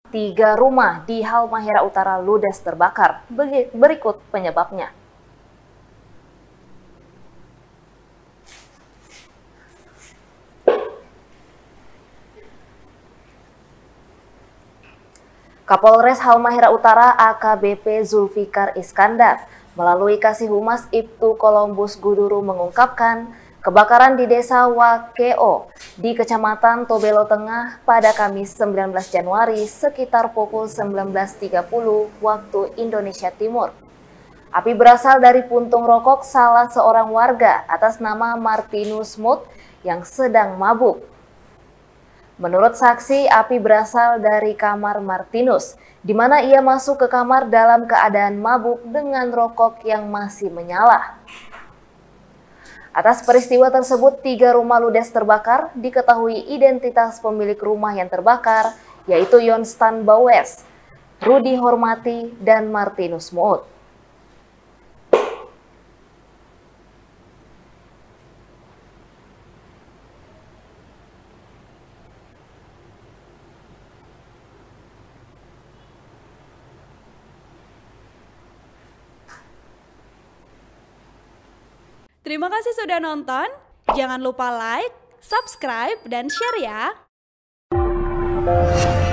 3 rumah di Halmahera Utara ludes terbakar. Berikut penyebabnya. Kapolres Halmahera Utara AKBP Zulfikar Iskandar melalui Kasih Humas Ibtu Columbus Guduru mengungkapkan kebakaran di Desa Wakeo di Kecamatan Tobelo Tengah pada Kamis 19 Januari sekitar pukul 19.30 waktu Indonesia Timur. Api berasal dari puntung rokok salah seorang warga atas nama Martinus Mut yang sedang mabuk. Menurut saksi, api berasal dari kamar Martinus, di mana ia masuk ke kamar dalam keadaan mabuk dengan rokok yang masih menyala. Atas peristiwa tersebut, 3 rumah ludes terbakar. Diketahui identitas pemilik rumah yang terbakar, yaitu Yonstan Bawes, Rudi Hormati, dan Martinus Muut. Terima kasih sudah nonton. Jangan lupa like, subscribe, dan share ya.